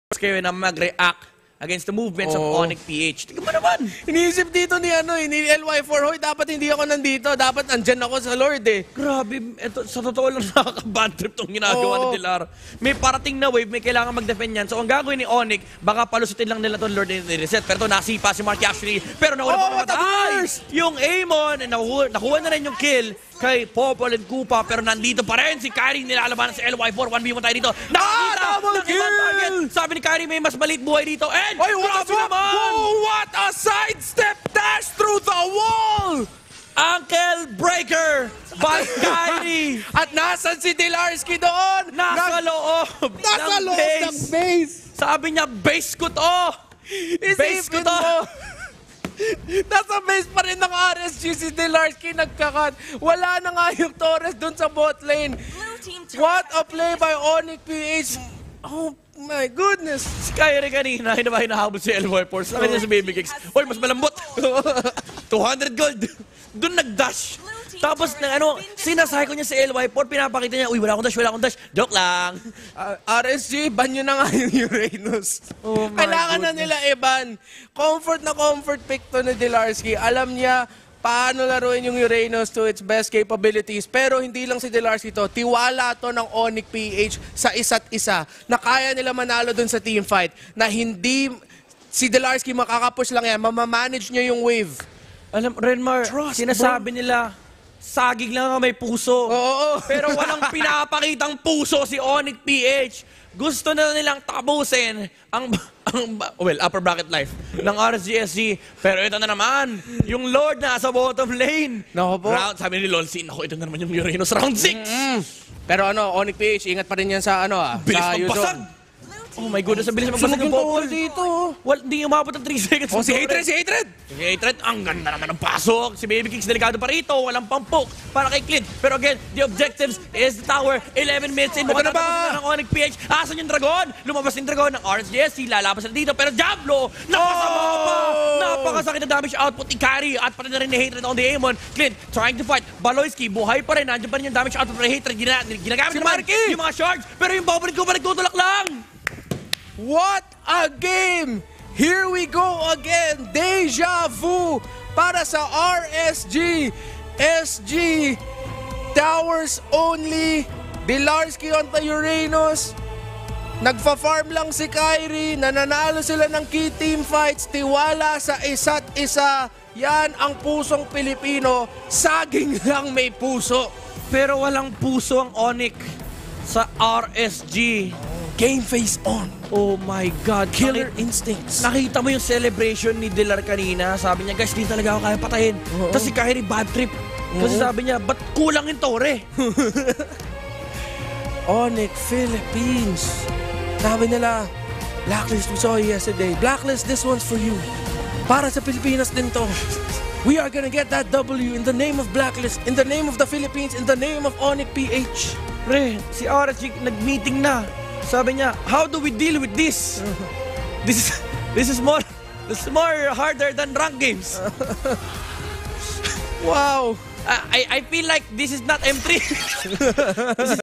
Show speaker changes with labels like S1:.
S1: kayo na mag-react against the movements of Onic PH. Tingnan mo naman.
S2: Iniisip dito ni LY4, hoy, dapat hindi ako nandito. Dapat andyan ako sa Lord eh.
S1: Grabe, eto, sa totoo lang nakaka-bad trip tong ginagawa ni Dilar. May parating na wave, may kailangan mag-defend yan. So ang gagawin ni Onic, baka palusutin lang nila itong Lord and reset. Pero ito, nasipa si Marky actually. Pero nawala pa namatay. Yung Amon, nakuha na rin yung kill kay Popol and Koopa. Pero nandito pa rin si Kyrie nilalabanan si LY4. 1v1 tayo dito.
S2: Double kill!
S1: Sabi ni Kyrie, may mas maliit buhay dito. And
S2: Oy, what a sidestep dash through the wall!
S1: Ankle breaker by Kyrie.
S2: At nasan si Dilarski doon?
S1: Nasa loob
S2: ng base.
S1: Sabi niya, base ko to. Base ko to.
S2: Nasa base pa rin ng RSG si Dilarski nagkakat. Wala na nga yung Torres doon sa bot lane. What a play by Onic PH. Oh my goodness.
S1: Si Kyrie kanina, hinahabol si LY4. Sa kanya si Baby Kicks. Oy, mas malambot. 200 gold. Doon nag-dash. Tapos, sinasay ko niya si LY4, pinapakita niya, uy, wala akong dash. Joke lang.
S2: RSG, ban nyo na nga yung Uranus.
S1: Oh my
S2: Kailangan na nila i-ban. Comfort na comfort pick to ni Dilarski. Alam niya paano laruin yung Uranus to its best capabilities. Pero hindi lang si Dilarski to. Tiwala to ng Onic PH sa isa't isa na kaya nila manalo dun sa teamfight. Na hindi si Dilarski makakapush lang yan. Mamamanage niya yung wave.
S1: Alam, Renmar, sinasabi nila, saging lang ang may puso.
S2: Oo.
S1: Pero walang pinapakitang puso si Onic PH. Gusto na nilang tapusin ang upper bracket life ng RSGSG. Pero ito na naman, yung Lord na sa bottom lane. Round, sabi ni Lolsin, ito na naman yung Uranus, round 6.
S2: Pero Onic PH, ingat pa rin yan sa
S1: bilis
S2: sa
S1: magpasag. Oh my goodness, ang bilis magpasag yung Popol
S2: dito.
S1: Hindi umabot ng 3 seconds.
S2: Si Hatred,
S1: Si Hatred, ang ganda naman ng pasok. Si Baby Kicks, delikado pa rito. Walang pampok para kay Clint. Pero again, the objectives is the tower. 11 minutes in. Mukhang natapos na ng Onic PH. Asan yung Dragon? Lumabas yung Dragon ng RSGSC. Lalaban sila dito. Pero Diablo, napasama pa. Napakasakit na damage output ni Kyrie. At pati na rin ni Hatred on the Amon. Clint, trying to fight. Baloyski, buhay pa rin. Nandiyan pa rin yung damage output ni Hatred. Ginagamit naman yung mga shards. Pero yung Popol ko nagtutulak lang.
S2: What a game! Here we go again! Deja vu para sa RSG. SG Towers only. Dilarski on the Uranus. Nagfa-farm lang si Kyrie. Nananalo sila ng key team fights. Tiwala sa isa't isa. Yan ang pusong Pilipino. Saging lang may puso.
S1: Pero walang puso ang Onic sa RSG.
S2: Game face on.
S1: Oh my God.
S2: Killer instincts.
S1: Nakita mo yung celebration ni Dilar kanina. Sabi niya, guys, di talaga ako kaya patayin. Tapos si Kyrie bad trip. Kasi sabi niya, ba't kulang yung tore?
S2: Onic Philippines. Sabi nila, Blacklist, we saw you yesterday. Blacklist, this one's for you. Para sa Pilipinas din to. We are gonna get that W in the name of Blacklist, in the name of the Philippines, in the name of Onic PH.
S1: Pre, si RSG nag-meeting na. Sabi niya, how do we deal with this? This is more harder than rank games.
S2: Wow.
S1: I feel like this is not M3.